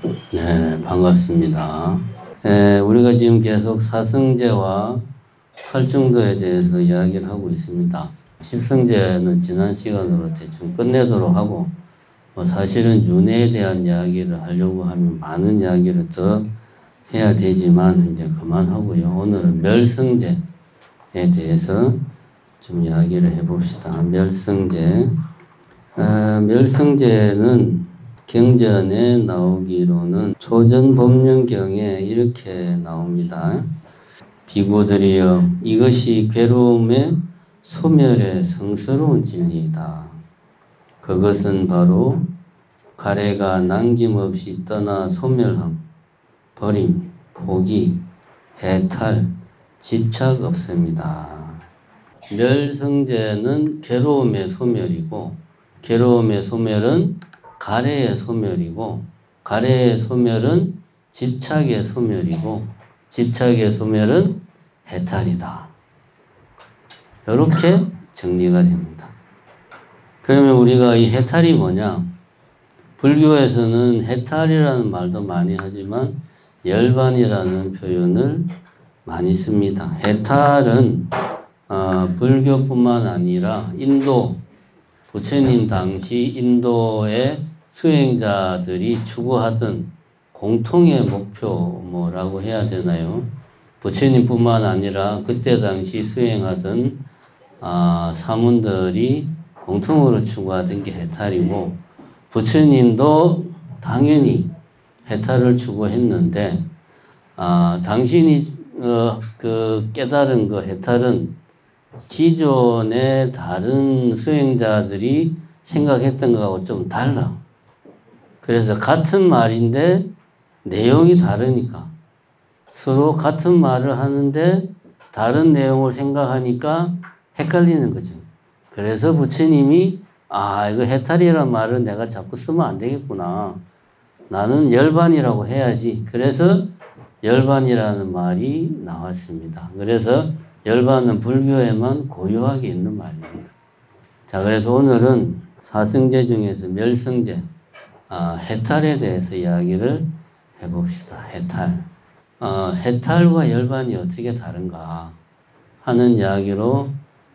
네, 반갑습니다. 우리가 지금 계속 사성제와 활중도에 대해서 이야기를 하고 있습니다. 십성제는 지난 시간으로 대충 끝내도록 하고, 사실은 윤회에 대한 이야기를 하려고 하면 많은 이야기를 더 해야 되지만 이제 그만하고요. 오늘은 멸성제에 대해서 좀 이야기를 해봅시다. 멸성제. 멸성제는 경전에 나오기로는 초전법륜경에 이렇게 나옵니다. 비구들이여, 이것이 괴로움의 소멸의 성스러운 진리이다. 그것은 바로 가래가 남김없이 떠나 소멸함, 버림, 포기, 해탈, 집착 없습니다. 멸성제는 괴로움의 소멸이고, 괴로움의 소멸은 가래의 소멸이고, 가래의 소멸은 집착의 소멸이고, 집착의 소멸은 해탈이다. 이렇게 정리가 됩니다. 그러면 우리가 이 해탈이 뭐냐? 불교에서는 해탈이라는 말도 많이 하지만 열반이라는 표현을 많이 씁니다. 해탈은 불교뿐만 아니라 인도, 부처님 당시 인도의 수행자들이 추구하던 공통의 목표라고 해야 되나요? 부처님뿐만 아니라 그때 당시 수행하던 사문들이 공통으로 추구하던 게 해탈이고, 부처님도 당연히 해탈을 추구했는데, 당신이 깨달은 그 해탈은 기존의 다른 수행자들이 생각했던 것하고 좀 달라. 그래서 같은 말인데 내용이 다르니까 서로 같은 말을 하는데 다른 내용을 생각하니까 헷갈리는 거죠. 그래서 부처님이 이거 해탈이란 말을 내가 자꾸 쓰면 안 되겠구나. 나는 열반이라고 해야지. 그래서 열반이라는 말이 나왔습니다. 그래서 열반은 불교에만 고유하게 있는 말입니다. 자, 그래서 오늘은 사성제 중에서 멸성제, 해탈에 대해서 이야기를 해봅시다. 해탈. 해탈과 열반이 어떻게 다른가 하는 이야기로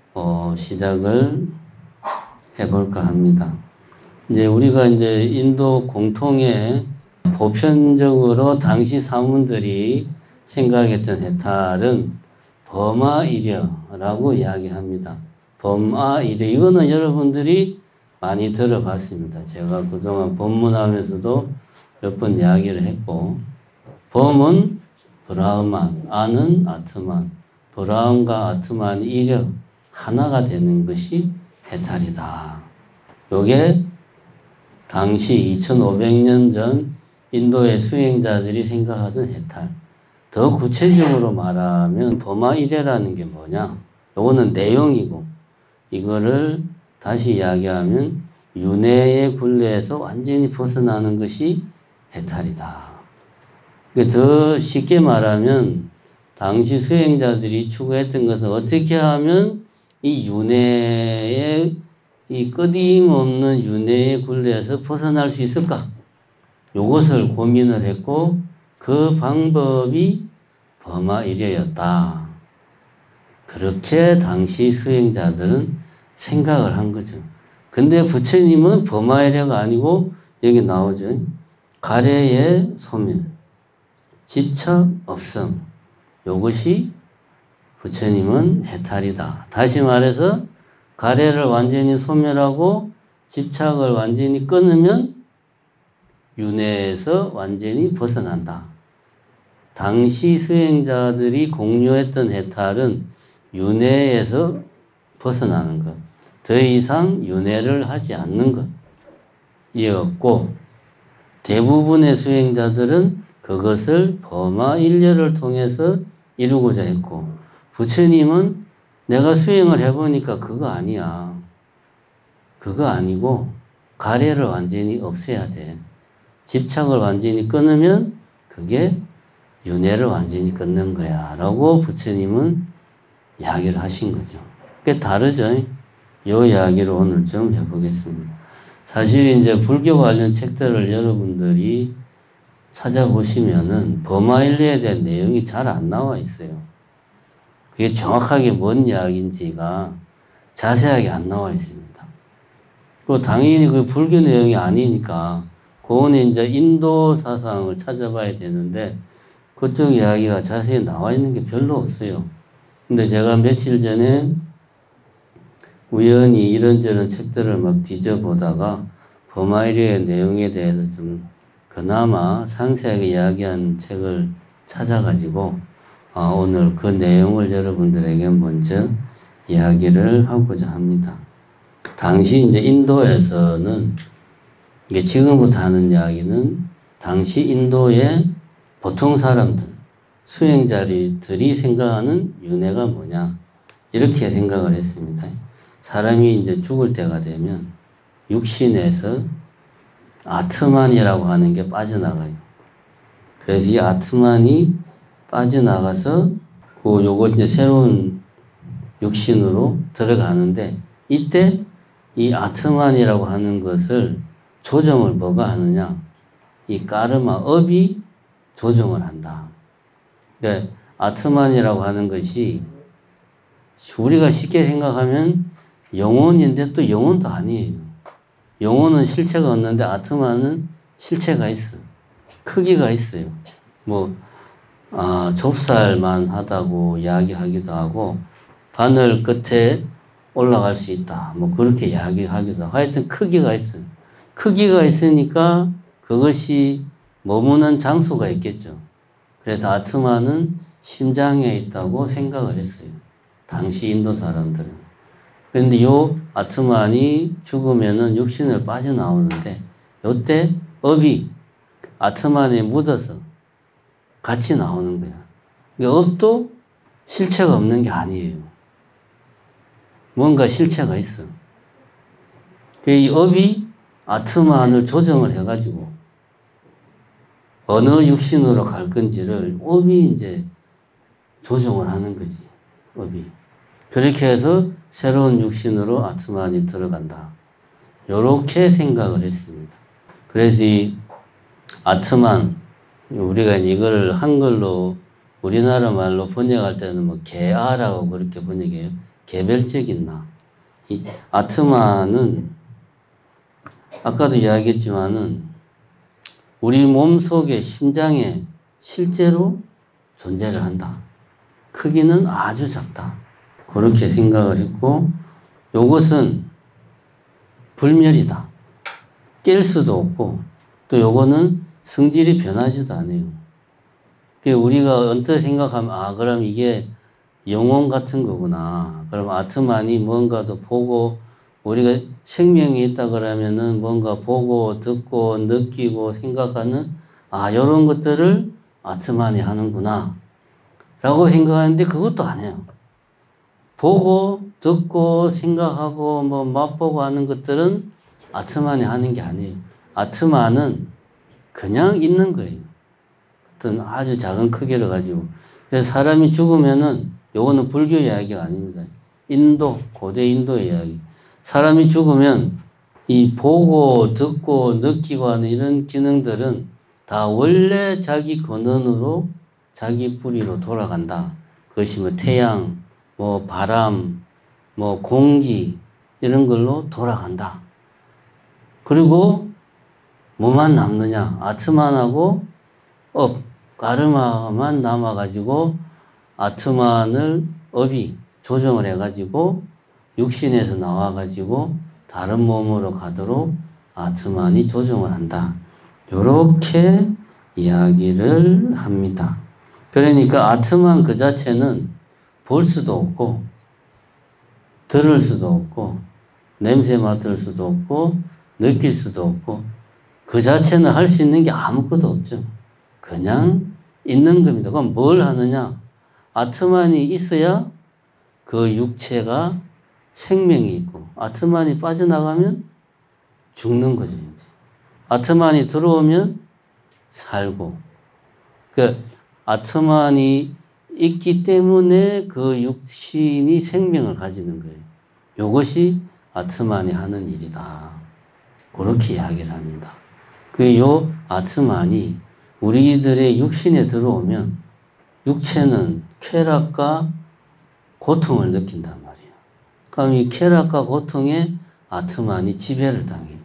시작을 해볼까 합니다. 이제 우리가 이제 인도 공통의 보편적으로 당시 사문들이 생각했던 해탈은 범아이려라고 이야기합니다. 범아이려, 이거는 여러분들이 많이 들어봤습니다. 제가 그동안 법문하면서도 몇 번 이야기를 했고, 범은 브라흐만, 아는 아트만, 브라흐만과 아트만이 이려 하나가 되는 것이 해탈이다. 요게 당시 2500년 전 인도의 수행자들이 생각하던 해탈. 더 구체적으로 말하면 범아이려라는 게 뭐냐? 요거는 내용이고, 이거를 다시 이야기하면 윤회의 굴레에서 완전히 벗어나는 것이 해탈이다. 더 쉽게 말하면 당시 수행자들이 추구했던 것은 어떻게 하면 이 윤회의 이 끊임없는 윤회의 굴레에서 벗어날 수 있을까? 요것을 고민을 했고, 그 방법이 범아이려였다. 그렇게 당시 수행자들은 생각을 한 거죠. 근데 부처님은 범아이려가 아니고 여기 나오죠. 가래의 소멸, 집착 없음. 요것이 부처님은 해탈이다. 다시 말해서 가래를 완전히 소멸하고 집착을 완전히 끊으면 윤회에서 완전히 벗어난다. 당시 수행자들이 공유했던 해탈은 윤회에서 벗어나는 것, 더 이상 윤회를 하지 않는 것 이었고, 대부분의 수행자들은 그것을 범아일려를 통해서 이루고자 했고, 부처님은 내가 수행을 해보니까 그거 아니야. 그거 아니고 가래를 완전히 없애야 돼. 집착을 완전히 끊으면 그게 윤회를 완전히 끊는 거야 라고 부처님은 이야기를 하신 거죠. 그게 다르죠. 이 이야기를 오늘 좀 해보겠습니다. 사실 이제 불교 관련 책들을 여러분들이 찾아보시면은 버마일리에 대한 내용이 잘 안 나와 있어요. 그게 정확하게 뭔 이야기인지가 자세하게 안 나와 있습니다. 그 당연히 그 불교 내용이 아니니까 그거는 이제 인도 사상을 찾아봐야 되는데 그쪽 이야기가 자세히 나와 있는 게 별로 없어요. 근데 제가 며칠 전에 우연히 이런저런 책들을 막 뒤져보다가 버마일리의 내용에 대해서 좀 그나마 상세하게 이야기한 책을 찾아가지고 오늘 그 내용을 여러분들에게 먼저 이야기를 하고자 합니다. 당시 이제 인도에서는 이게 지금부터 하는 이야기는 당시 인도의 보통 사람들, 수행자들이 생각하는 윤회가 뭐냐 이렇게 생각을 했습니다. 사람이 이제 죽을 때가 되면 육신에서 아트만이라고 하는 게 빠져나가요. 그래서 이 아트만이 빠져나가서 요거 이제 새로운 육신으로 들어가는데 이때 이 아트만이라고 하는 것을 조정을 뭐가 하느냐? 이 까르마, 업이 조정을 한다. 그러니까 아트만이라고 하는 것이 우리가 쉽게 생각하면 영혼인데 또 영혼도 아니에요. 영혼은 실체가 없는데 아트만은 실체가 있어. 크기가 있어요. 좁쌀만 하다고 이야기하기도 하고 바늘 끝에 올라갈 수 있다. 그렇게 이야기하기도 하고 하여튼 크기가 있어요. 크기가 있으니까 그것이 머무는 장소가 있겠죠. 그래서 아트만은 심장에 있다고 생각을 했어요. 당시 인도 사람들은. 그런데 요 아트만이 죽으면은 육신을 빠져나오는데 요때 업이 아트만에 묻어서 같이 나오는 거야. 그러니까 업도 실체가 없는 게 아니에요. 뭔가 실체가 있어. 이 업이 아트만을 조정을 해가지고 어느 육신으로 갈 건지를 업이 이제 조정을 하는 거지. 업이. 그렇게 해서 새로운 육신으로 아트만이 들어간다. 요렇게 생각을 했습니다. 그래서 이 아트만, 우리가 이걸 한글로 우리나라 말로 번역할 때는 개아라고 그렇게 번역해요. 개별적인 나. 이 아트만은 아까도 이야기했지만은 우리 몸 속에 심장에 실제로 존재를 한다. 크기는 아주 작다. 그렇게 생각을 했고 요것은 불멸이다. 깰 수도 없고 또 요거는 성질이 변하지도 않아요. 우리가 언뜻 생각하면 그럼 이게 영혼 같은 거구나. 그럼 아트만이 뭔가도 보고 우리가 생명이 있다 그러면은 뭔가 보고 듣고 느끼고 생각하는 요런 것들을 아트만이 하는구나 라고 생각하는데 그것도 아니에요. 보고 듣고 생각하고 맛보고 하는 것들은 아트만이 하는 게 아니에요. 아트만은 그냥 있는 거예요. 어떤 아주 작은 크기를 가지고. 그래서 사람이 죽으면은 요거는 불교 이야기가 아닙니다. 고대 인도의 이야기. 사람이 죽으면 이 보고 듣고 느끼고 하는 이런 기능들은 다 원래 자기 근원으로 자기 뿌리로 돌아간다. 그것이 태양, 바람, 공기 이런 걸로 돌아간다. 그리고 뭐만 남느냐? 아트만하고 가르마만 남아가지고 아트만을 업이 조정을 해가지고 육신에서 나와가지고 다른 몸으로 가도록 아트만이 조정을 한다. 요렇게 이야기를 합니다. 그러니까 아트만 그 자체는 볼 수도 없고 들을 수도 없고 냄새 맡을 수도 없고 느낄 수도 없고 그 자체는 할 수 있는 게 아무것도 없죠. 그냥 있는 겁니다. 그럼 뭘 하느냐? 아트만이 있어야 그 육체가 생명이 있고 아트만이 빠져나가면 죽는 거죠. 이제. 아트만이 들어오면 살고 아트만이 있기 때문에 그 육신이 생명을 가지는 거예요. 이것이 아트만이 하는 일이다. 그렇게 이야기를 합니다. 요 아트만이 우리들의 육신에 들어오면 육체는 쾌락과 고통을 느낀단 말이에요. 그럼 이 쾌락과 고통에 아트만이 지배를 당해요.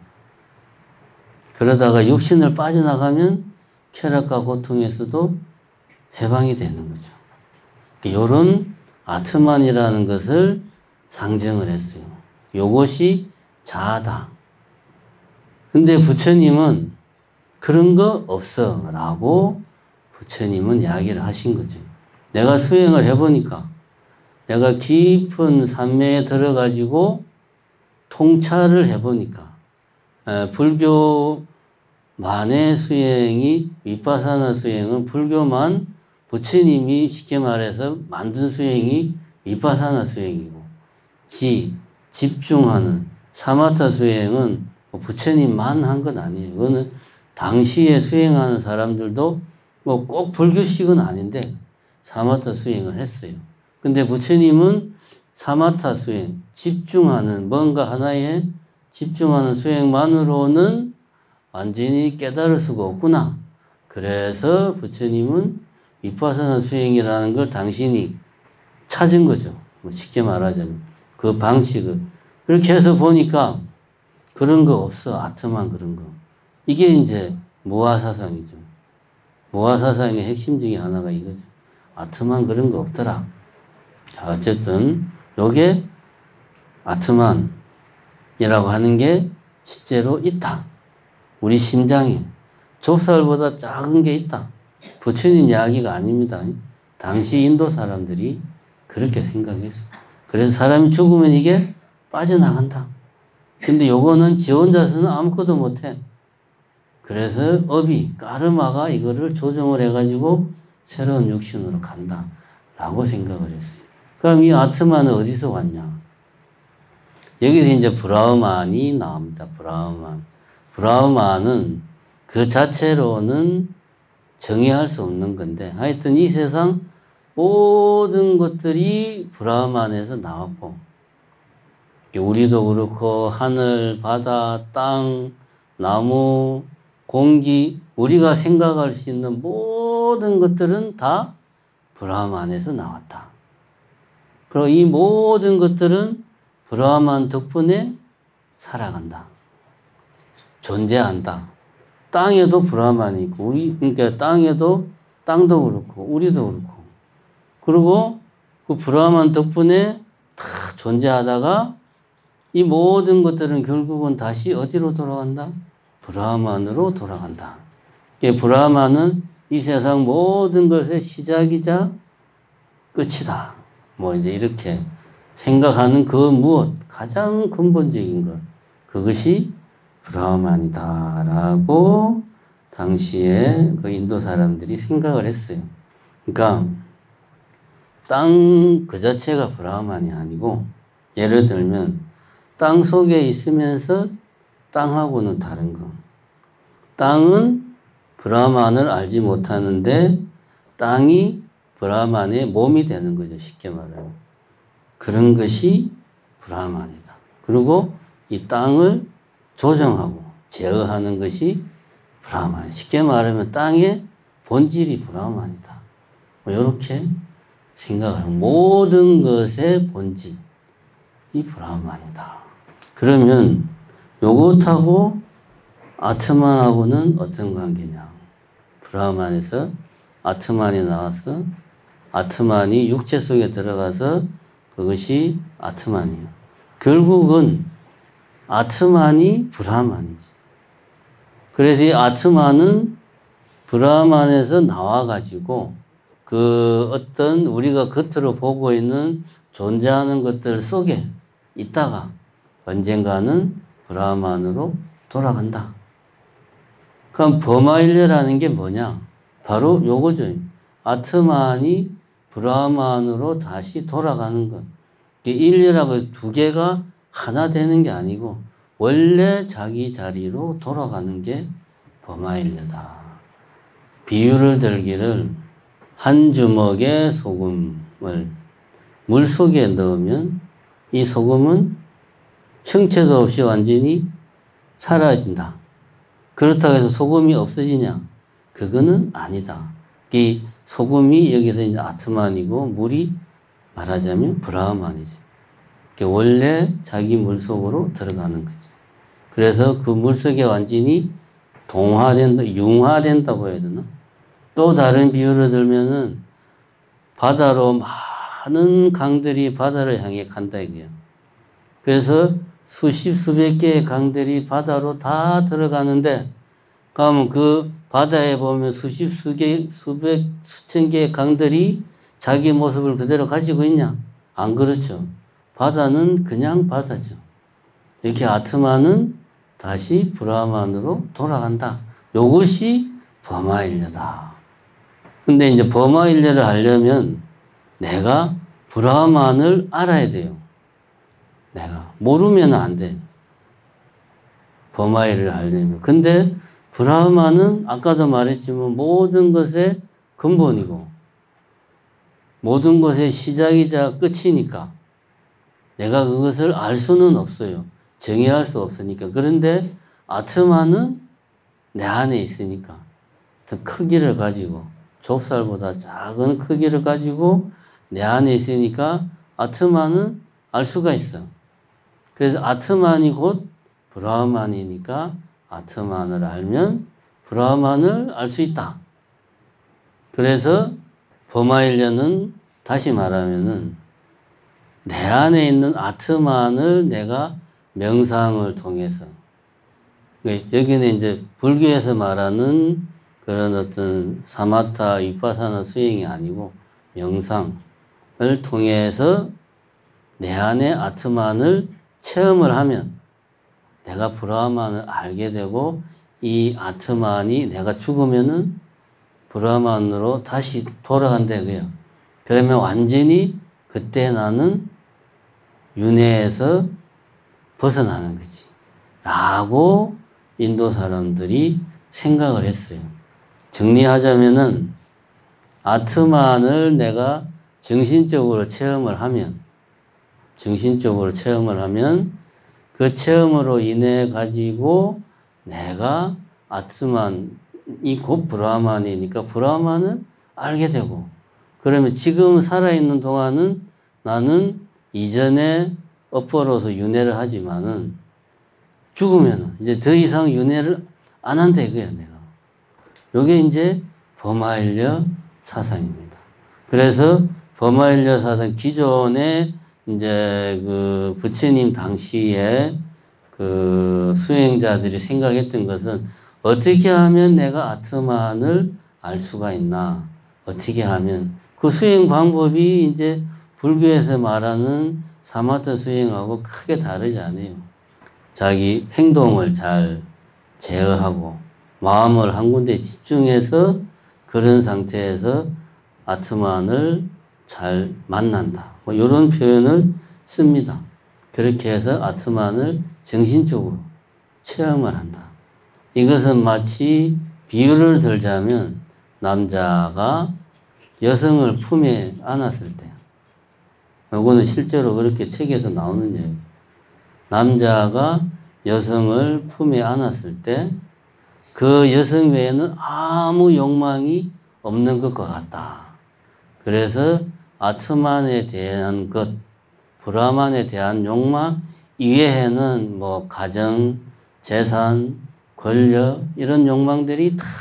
그러다가 육신을 빠져나가면 쾌락과 고통에서도 해방이 되는 거죠. 이런 아트만이라는 것을 상정을 했어요. 요것이 자아다. 근데 부처님은 그런 거 없어 라고 부처님은 이야기를 하신 거죠. 내가 수행을 해보니까 내가 깊은 산매에 들어가지고 통찰을 해보니까 불교만의 수행이 위파사나 수행은 불교만 부처님이 쉽게 말해서 만든 수행이 위파사나 수행이고 집중하는 사마타 수행은 부처님만 한 건 아니에요. 그거는 당시에 수행하는 사람들도 뭐 꼭 불교식은 아닌데 사마타 수행을 했어요. 근데 부처님은 사마타 수행, 집중하는 뭔가 하나에 집중하는 수행만으로는 완전히 깨달을 수가 없구나. 그래서 부처님은 위파사나 수행이라는 걸 당신이 찾은 거죠. 뭐 쉽게 말하자면 그 방식을. 그렇게 해서 보니까 그런 거 없어. 아트만 그런 거. 이게 이제 무아사상이죠. 무아사상의 핵심 중에 하나가 이거죠. 아트만 그런 거 없더라. 자, 어쨌든 요게 아트만이라고 하는 게 실제로 있다. 우리 심장에 좁쌀보다 작은 게 있다. 부처님 이야기가 아닙니다. 당시 인도 사람들이 그렇게 생각했어요. 그래서 사람이 죽으면 이게 빠져나간다. 근데 요거는 지 혼자서는 아무것도 못해. 그래서 업이, 까르마가 이거를 조정을 해가지고 새로운 육신으로 간다. 라고 생각을 했어요. 그럼 이 아트만은 어디서 왔냐? 여기서 이제 브라흐만이 나옵니다. 브라흐만. 브라흐만은 그 자체로는 정의할 수 없는 건데, 하여튼 이 세상 모든 것들이 브라흐만에서 나왔고, 우리도 그렇고, 하늘, 바다, 땅, 나무, 공기, 우리가 생각할 수 있는 모든 것들은 다 브라흐만에서 나왔다. 그리고 이 모든 것들은 브라흐만 덕분에 살아간다. 존재한다. 땅에도 브라흐만이 있고, 그러니까 땅에도, 땅도 그렇고, 우리도 그렇고. 그리고 그 브라흐만 덕분에 다 존재하다가 이 모든 것들은 결국은 다시 어디로 돌아간다? 브라흐만으로 돌아간다. 브라흐만은 이 세상 모든 것의 시작이자 끝이다. 뭐 이제 이렇게 생각하는 그 무엇, 가장 근본적인 것, 그것이 브라흐만이다라고 당시에 그 인도 사람들이 생각을 했어요. 그러니까 땅 그 자체가 브라흐만이 아니고, 예를 들면 땅 속에 있으면서 땅하고는 다른 거. 땅은 브라흐만을 알지 못하는데 땅이 브라흐만의 몸이 되는 거죠. 쉽게 말하면. 그런 것이 브라흐만이다. 그리고 이 땅을 조정하고 제어하는 것이 브라흐만. 쉽게 말하면 땅의 본질이 브라흐만이다. 뭐 이렇게 생각하는 모든 것의 본질이 브라흐만이다. 그러면 요것하고 아트만하고는 어떤 관계냐? 브라흐만에서 아트만이 나와서 아트만이 육체 속에 들어가서 그것이 아트만이에요. 결국은 아트만이 브라흐만이지. 그래서 이 아트만은 브라흐만에서 나와가지고 그 어떤 우리가 겉으로 보고 있는 존재하는 것들 속에 있다가 언젠가는 브라흐만으로 돌아간다. 그럼 버마일레라는 게 뭐냐? 바로 요거죠. 아트만이 브라흐만으로 다시 돌아가는 것. 일리라고 두 개가 하나 되는 게 아니고 원래 자기 자리로 돌아가는 게 버마일레다. 비유를 들기를 한 주먹의 소금을 물 속에 넣으면 이 소금은 형체도 없이 완전히 사라진다. 그렇다고 해서 소금이 없어지냐? 그거는 아니다. 이 소금이 여기서 이제 아트만이고 물이 말하자면 브라흐만이지. 원래 자기 물속으로 들어가는 거지. 그래서 그 물속에 완전히 동화된다, 융화된다고 해야 되나? 또 다른 비유를 들면은 바다로 많은 강들이 바다를 향해 간다 이거야. 그래서 수십 수백 개의 강들이 바다로 다 들어가는데, 그러면 그 바다에 보면 수백 수천 개의 강들이 자기 모습을 그대로 가지고 있냐? 안 그렇죠. 바다는 그냥 바다죠. 이렇게 아트만은 다시 브라흐만으로 돌아간다. 요것이 버마일려다. 근데 이제 버마일려를 하려면 내가 브라흐만을 알아야 돼요. 내가 모르면 안 돼. 버마일을 하려면. 근데 브라흐만은 아까도 말했지만 모든 것의 근본이고 모든 것의 시작이자 끝이니까 내가 그것을 알 수는 없어요. 정의할 수 없으니까. 그런데 아트만은 내 안에 있으니까 더 크기를 가지고 좁쌀보다 작은 크기를 가지고 내 안에 있으니까 아트만은 알 수가 있어. 그래서 아트만이 곧 브라흐만이니까 아트만을 알면 브라흐만을 알 수 있다. 그래서 버마일려는 다시 말하면은 내 안에 있는 아트만을 내가 명상을 통해서, 여기는 이제 불교에서 말하는 그런 어떤 사마타 위파사나 수행이 아니고 명상을 통해서 내 안에 아트만을 체험을 하면 내가 브라흐만을 알게 되고 이 아트만이 내가 죽으면은 브라흐만으로 다시 돌아간다고요. 그러면 완전히 그때 나는 윤회에서 벗어나는 거지. 라고 인도 사람들이 생각을 했어요. 정리하자면은 아트만을 내가 정신적으로 체험을 하면 그 체험으로 인해 가지고 내가 아트만이 곧 브라흐만이니까 브라흐만을 알게 되고, 그러면 지금 살아있는 동안은 나는 이전에 업보로서 윤회를 하지만은 죽으면은 이제 더 이상 윤회를 안 한다 이거야, 내가. 요게 이제 버마일려 사상입니다. 그래서 버마일려 사상, 기존에 이제 그 부처님 당시에 그 수행자들이 생각했던 것은 어떻게 하면 내가 아트만을 알 수가 있나? 어떻게 하면 그 수행 방법이 이제 불교에서 말하는 사마타 수행하고 크게 다르지 않아요. 자기 행동을 잘 제어하고 마음을 한 군데 집중해서 그런 상태에서 아트만을 잘 만난다. 뭐 이런 표현을 씁니다. 그렇게 해서 아트만을 정신적으로 체험을 한다. 이것은 마치 비유를 들자면 남자가 여성을 품에 안았을 때, 이거는 실제로 그렇게 책에서 나오는 얘기예요. 남자가 여성을 품에 안았을 때 그 여성 외에는 아무 욕망이 없는 것과 같다. 그래서 아트만에 대한 것, 브라흐만에 대한 욕망 이외에는 뭐 가정, 재산, 권력 이런 욕망들이 다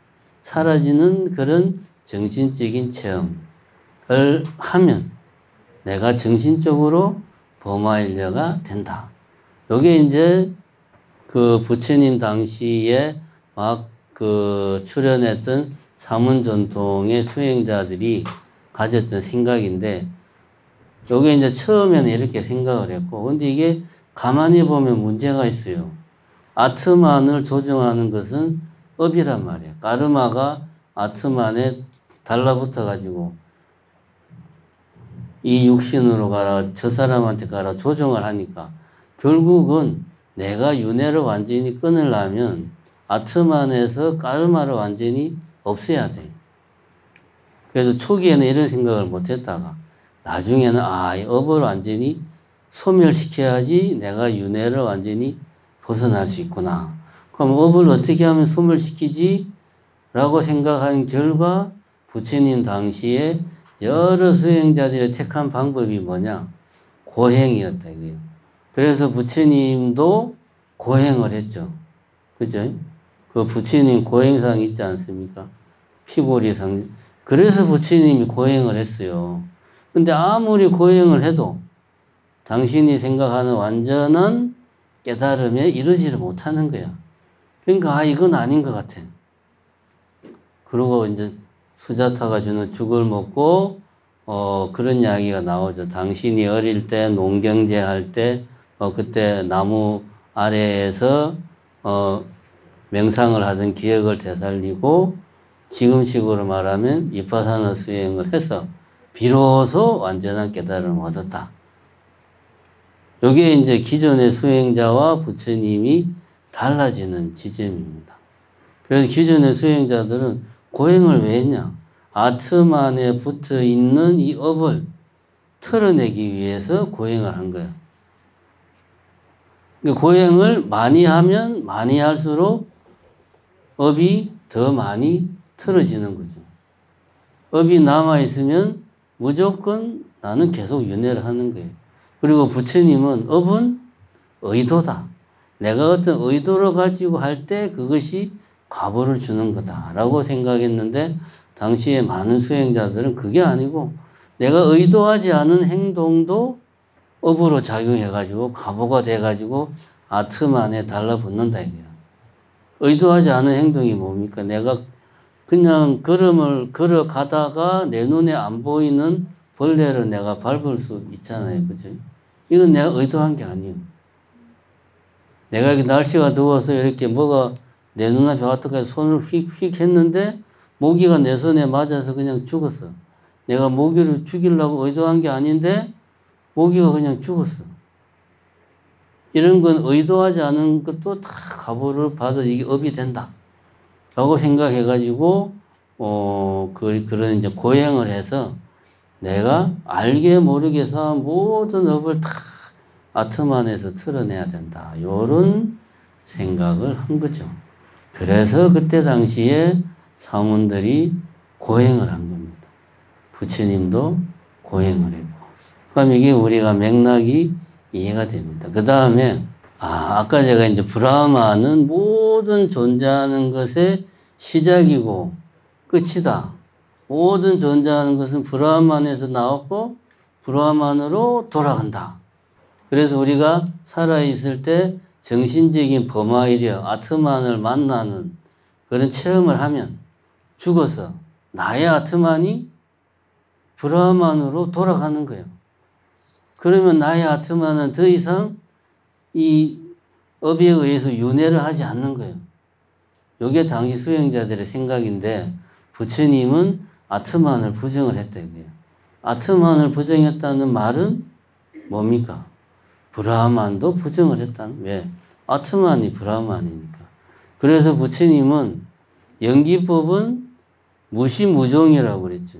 사라지는 그런 정신적인 체험을 하면 내가 정신적으로 버마일려가 된다. 요게 이제 그 부처님 당시에 막 그 출연했던 사문전통의 수행자들이 가졌던 생각인데, 요게 이제 처음에는 이렇게 생각을 했고, 근데 이게 가만히 보면 문제가 있어요. 아트만을 조정하는 것은 업이란 말이에요. 까르마가 아트만에 달라붙어 가지고 이 육신으로 가라, 저 사람한테 가라 조정을 하니까 결국은 내가 윤회를 완전히 끊으려면 아트만에서 까르마를 완전히 없애야 돼. 그래서 초기에는 이런 생각을 못 했다가 나중에는 이 업을 완전히 소멸시켜야지 내가 윤회를 완전히 벗어날 수 있구나. 그럼 업을 어떻게 하면 소멸시키지? 라고 생각한 결과 부처님 당시에 여러 수행자들이 택한 방법이 뭐냐? 고행이었다 이거예요. 그래서 부처님도 고행을 했죠. 그죠? 그 부처님 고행상 있지 않습니까? 피고리상. 그래서 부처님이 고행을 했어요. 근데 아무리 고행을 해도 당신이 생각하는 완전한 깨달음에 이르지를 못하는 거야. 그러니까 이건 아닌 것 같아. 그러고 이제 수자타가 주는 죽을 먹고 그런 이야기가 나오죠. 당신이 어릴 때 농경제 할 때 그때 나무 아래에서 명상을 하던 기억을 되살리고 지금식으로 말하면 비파사나 수행을 해서 비로소 완전한 깨달음을 얻었다. 이게 이제 기존의 수행자와 부처님이 달라지는 지점입니다. 그래서 기존의 수행자들은 고행을 왜 했냐? 아트만에 붙어 있는 이 업을 털어내기 위해서 고행을 한 거야. 고행을 많이 하면 많이 할수록 업이 더 많이 틀어지는 거죠. 업이 남아있으면 무조건 나는 계속 윤회를 하는 거예요. 그리고 부처님은 업은 의도다. 내가 어떤 의도를 가지고 할 때 그것이 과보를 주는 거다 라고 생각했는데 당시에 많은 수행자들은 그게 아니고 내가 의도하지 않은 행동도 업으로 작용해가지고 과보가 돼가지고 아트만에 달라붙는다 이거야. 의도하지 않은 행동이 뭡니까? 내가 그냥 걸음을 걸어가다가 내 눈에 안 보이는 벌레를 내가 밟을 수 있잖아요. 그죠? 이건 내가 의도한 게 아니에요. 내가 이렇게 날씨가 더워서 이렇게 뭐가 내 눈앞에 왔다가 손을 휙휙 했는데 모기가 내 손에 맞아서 그냥 죽었어. 내가 모기를 죽이려고 의도한 게 아닌데 모기가 그냥 죽었어. 이런 건 의도하지 않은 것도 다 과보를 받아 이게 업이 된다. 라고 생각해가지고, 그런 이제 고행을 해서 내가 알게 모르게서 모든 업을 다 아트만에서 틀어내야 된다. 요런 생각을 한 거죠. 그래서 그때 당시에 사문들이 고행을 한 겁니다. 부처님도 고행을 했고. 그럼 이게 우리가 맥락이 이해가 됩니다. 그 다음에, 아까 제가 이제 브라마는 모든 존재하는 것의 시작이고 끝이다. 모든 존재하는 것은 브라만에서 나왔고 브라만으로 돌아간다. 그래서 우리가 살아있을 때 정신적인 범아이려 아트만을 만나는 그런 체험을 하면 죽어서 나의 아트만이 브라만으로 돌아가는 거예요. 그러면 나의 아트만은 더 이상 이 업에 의해서 윤회를 하지 않는 거예요. 이게 당시 수행자들의 생각인데 부처님은 아트만을 부정을 했다 이거예요. 아트만을 부정했다는 말은 뭡니까? 브라만도 부정을 했다는. 왜? 아트만이 브라만이니까. 그래서 부처님은 연기법은 무시무종이라고 그랬죠.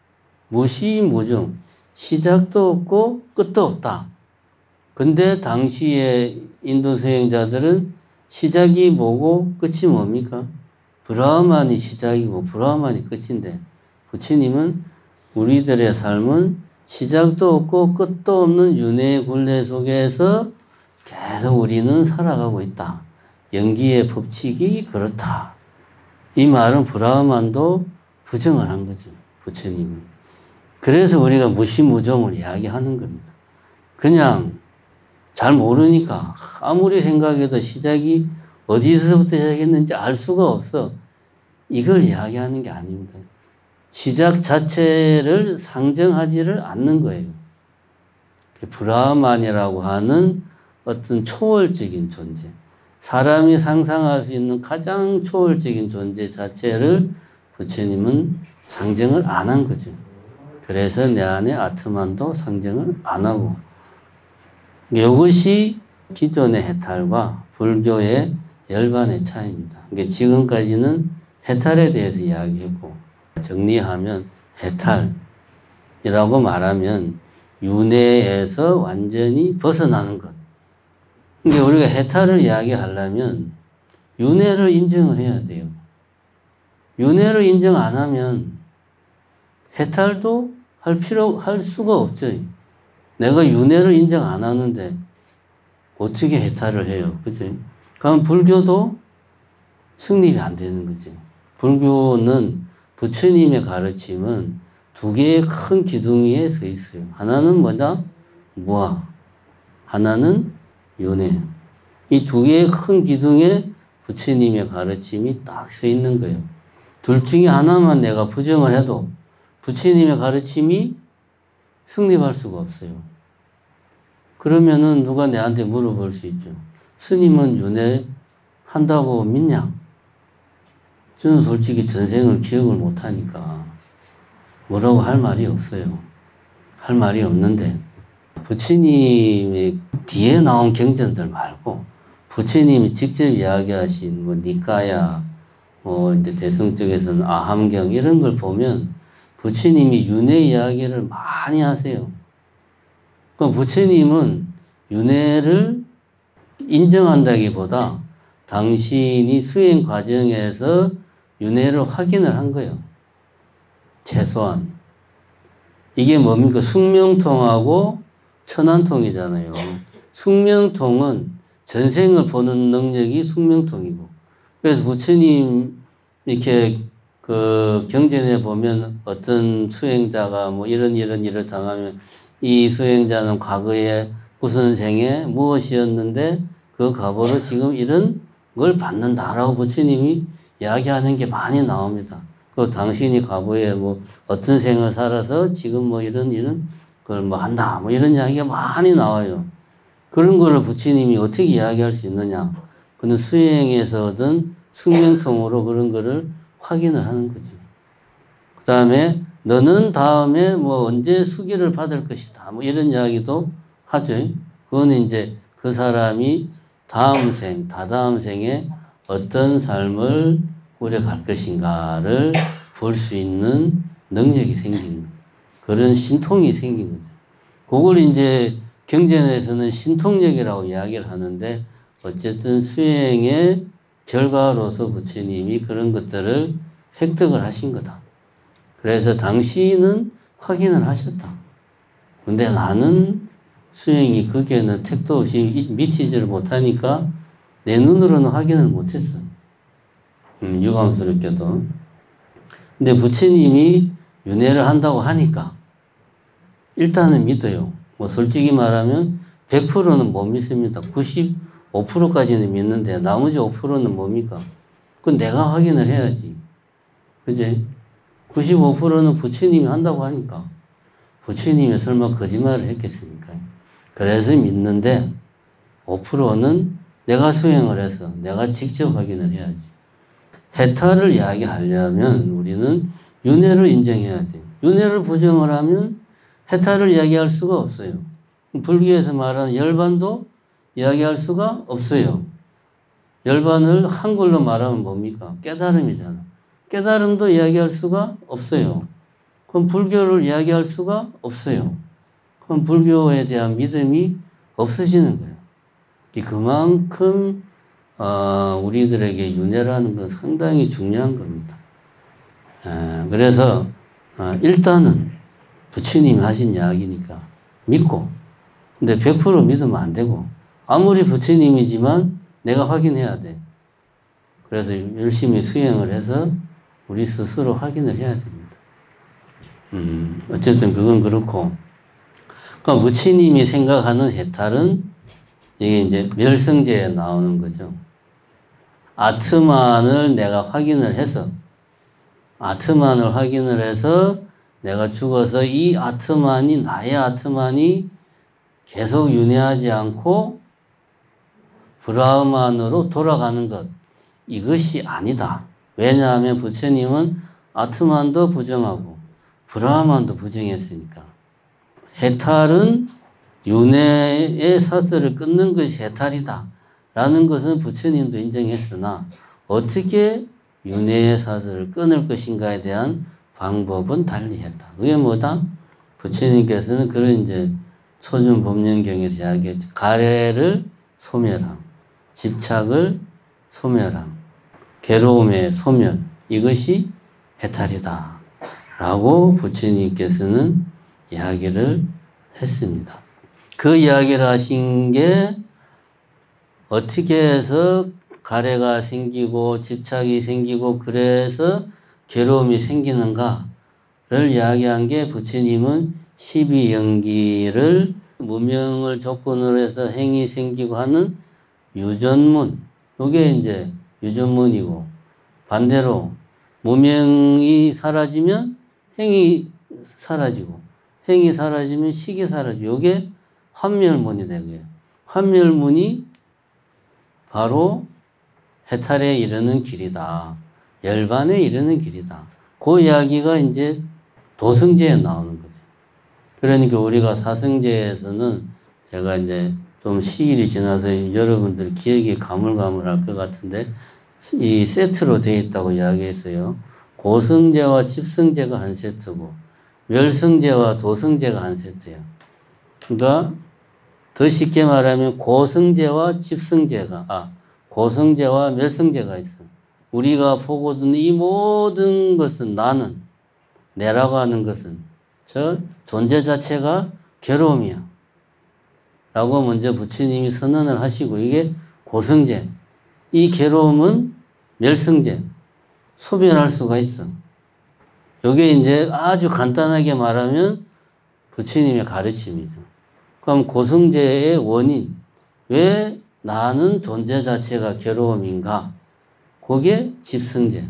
무시무종. 시작도 없고 끝도 없다. 근데 당시에 인도 수행자들은 시작이 뭐고 끝이 뭡니까? 브라만이 시작이고 브라만이 끝인데 부처님은 우리들의 삶은 시작도 없고 끝도 없는 윤회의 굴레 속에서 계속 우리는 살아가고 있다. 연기의 법칙이 그렇다. 이 말은 브라만도 부정을 한 거죠. 부처님은. 그래서 우리가 무시무종을 이야기하는 겁니다. 그냥 잘 모르니까 아무리 생각해도 시작이 어디서부터 시작했는지 알 수가 없어. 이걸 이야기하는 게 아닙니다. 시작 자체를 상정하지를 않는 거예요. 브라만이라고 하는 어떤 초월적인 존재, 사람이 상상할 수 있는 가장 초월적인 존재 자체를 부처님은 상정을 안 한 거죠. 그래서 내 안에 아트만도 상정을 안 하고, 이것이 기존의 해탈과 불교의 열반의 차이입니다. 그러니까 지금까지는 해탈에 대해서 이야기했고, 정리하면 해탈이라고 말하면 윤회에서 완전히 벗어나는 것. 그러니까 우리가 해탈을 이야기하려면 윤회를 인정을 해야 돼요. 윤회를 인정 안 하면 해탈도 할 수가 없죠. 내가 윤회를 인정 안 하는데 어떻게 해탈을 해요? 그지? 그럼 불교도 성립이 안 되는 거지. 불교는 부처님의 가르침은 두 개의 큰 기둥 위에 서 있어요. 하나는 뭐냐? 무아. 하나는 윤회. 이 두 개의 큰 기둥에 부처님의 가르침이 딱 서 있는 거예요. 둘 중에 하나만 내가 부정을 해도 부처님의 가르침이 성립할 수가 없어요. 그러면은 누가 내한테 물어볼 수 있죠. 스님은 윤회 한다고 믿냐? 저는 솔직히 전생을 기억을 못하니까 뭐라고 할 말이 없어요. 할 말이 없는데 부처님의 뒤에 나온 경전들 말고 부처님이 직접 이야기하신 뭐 니까야, 이제 대승 쪽에서는 아함경 이런 걸 보면 부처님이 윤회 이야기를 많이 하세요. 그러니까 부처님은 윤회를 인정한다기보다 당신이 수행 과정에서 윤회를 확인을 한 거예요. 최소한. 이게 뭡니까? 숙명통하고 천안통이잖아요. 숙명통은 전생을 보는 능력이 숙명통이고. 그래서 부처님 이렇게 그 경전에 보면 어떤 수행자가 뭐 이런 일을 당하면 이 수행자는 과거에 무슨 생에 무엇이었는데 그 과거로 지금 이런 걸 받는다라고 부처님이 이야기하는 게 많이 나옵니다. 그 당신이 과거에 뭐 어떤 생을 살아서 지금 뭐 이런 걸 뭐 한다 뭐 이런 이야기가 많이 나와요. 그런 거를 부처님이 어떻게 이야기할 수 있느냐? 그는 수행에서 얻은 숙명통으로 그런 거를 확인을 하는 거죠. 그 다음에 너는 다음에 뭐 언제 수기를 받을 것이다. 뭐 이런 이야기도 하죠. 그거는 이제 그 사람이 다음 생, 다다음 생에 어떤 삶을 꾸려갈 것인가를 볼 수 있는 능력이 생긴 그런 신통이 생긴 거죠. 그걸 이제 경전에서는 신통력이라고 이야기를 하는데 어쨌든 수행의 결과로서 부처님이 그런 것들을 획득을 하신 거다. 그래서 당신은 확인을 하셨다. 근데 나는 수행이 거기에는 택도 없이 미치지를 못하니까 내 눈으로는 확인을 못했어. 유감스럽게도. 근데 부처님이 윤회를 한다고 하니까 일단은 믿어요. 뭐 솔직히 말하면 100%는 못 믿습니다. 95%까지는 믿는데 나머지 5%는 뭡니까? 그건 내가 확인을 해야지. 그지? 95%는 부처님이 한다고 하니까 부처님이 설마 거짓말을 했겠습니까? 그래서 믿는데 5%는 내가 수행을 해서 내가 직접 확인을 해야지. 해탈을 이야기하려면 우리는 윤회를 인정해야 돼요. 윤회를 부정을 하면 해탈을 이야기할 수가 없어요. 불교에서 말하는 열반도 이야기할 수가 없어요. 열반을 한글로 말하면 뭡니까? 깨달음이잖아. 깨달음도 이야기할 수가 없어요. 그럼 불교를 이야기할 수가 없어요. 그럼 불교에 대한 믿음이 없어지는 거예요. 그만큼 우리들에게 윤회라는 건 상당히 중요한 겁니다. 그래서 일단은 부처님이 하신 이야기니까 믿고, 근데 100% 믿으면 안 되고 아무리 부처님이지만 내가 확인해야 돼. 그래서 열심히 수행을 해서 우리 스스로 확인을 해야 됩니다. 어쨌든 그건 그렇고, 그러니까 부처님이 생각하는 해탈은 이게 이제 멸성제에 나오는 거죠. 아트만을 내가 확인을 해서, 아트만을 확인을 해서 내가 죽어서 이 아트만이, 나의 아트만이 계속 윤회하지 않고 브라흐만으로 돌아가는 것, 이것이 아니다. 왜냐하면 부처님은 아트만도 부정하고 브라흐만도 부정했으니까. 해탈은 윤회의 사슬을 끊는 것이 해탈이다 라는 것은 부처님도 인정했으나 어떻게 윤회의 사슬을 끊을 것인가에 대한 방법은 달리했다. 그게 뭐다? 부처님께서는 그런 이제 초준법륜경에서 이야기했죠. 가래를 소멸함, 집착을 소멸함, 괴로움의 소멸, 이것이 해탈이다 라고 부처님께서는 이야기를 했습니다. 그 이야기를 하신 게 어떻게 해서 가래가 생기고 집착이 생기고 그래서 괴로움이 생기는가를 이야기한 게 부처님은 12연기를 무명을 조건으로 해서 행이 생기고 하는 유전문, 이게 이제 유전문이고, 반대로 무명이 사라지면 행이 사라지고, 행이 사라지면 식이 사라지고, 이게 환멸문이 되고요. 환멸문이 바로 해탈에 이르는 길이다. 열반에 이르는 길이다. 그 이야기가 이제 도승제에 나오는 거죠. 그러니까 우리가 사승제에서는 제가 이제 좀 시일이 지나서 여러분들 기억이 가물가물할 것 같은데 이 세트로 되어 있다고 이야기했어요. 고승제와 집승제가 한 세트고 멸승제와 도승제가 한 세트예요. 그러니까 더 쉽게 말하면 고승제와 집승제가 고승제와 멸승제가 있어. 우리가 보고 있는 이 모든 것은 나는, 내라고 하는 것은 저 존재 자체가 괴로움이야 라고 먼저 부처님이 선언을 하시고, 이게 고승제, 이 괴로움은 멸승제, 소멸할 수가 있어. 이게 이제 아주 간단하게 말하면 부처님의 가르침이죠. 그럼 고승제의 원인, 왜 나는 존재 자체가 괴로움인가? 그게 집승제.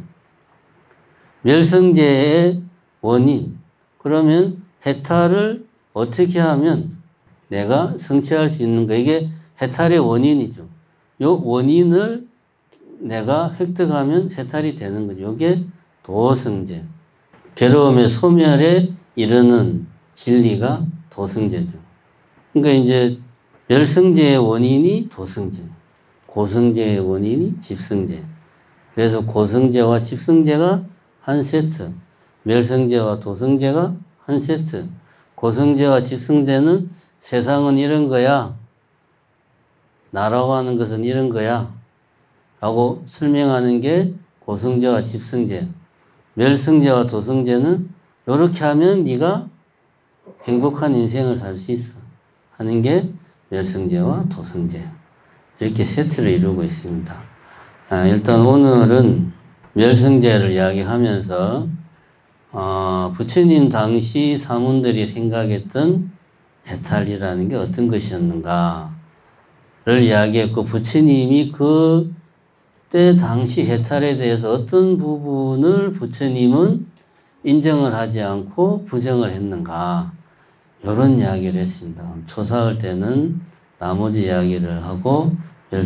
멸승제의 원인, 그러면 해탈을 어떻게 하면 내가 성취할 수 있는가? 이게 해탈의 원인이죠. 요 원인을 내가 획득하면 해탈이 되는 거죠. 이게 도승제. 괴로움의 소멸에 이르는 진리가 도승제죠. 그러니까 이제 멸승제의 원인이 도승제, 고승제의 원인이 집승제. 그래서 고승제와 집승제가 한 세트, 멸승제와 도승제가 한 세트. 고승제와 집승제는 세상은 이런 거야, 나라고 하는 것은 이런 거야 라고 설명하는 게 고승제와 집승제. 멸승제와 도승제는 이렇게 하면 네가 행복한 인생을 살 수 있어 하는 게 멸승제와 도승제. 이렇게 세트를 이루고 있습니다. 일단 오늘은 멸승제를 이야기하면서 부처님 당시 사문들이 생각했던 해탈이라는 게 어떤 것이었는가를 이야기했고, 부처님이 그때 당시 해탈에 대해서 어떤 부분을 부처님은 인정을 하지 않고 부정을 했는가, 이런 이야기를 했습니다. 초사할 때는 나머지 이야기를 하고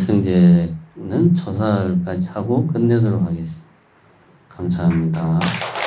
멸승제는 초사할까지 하고 끝내도록 하겠습니다. 감사합니다.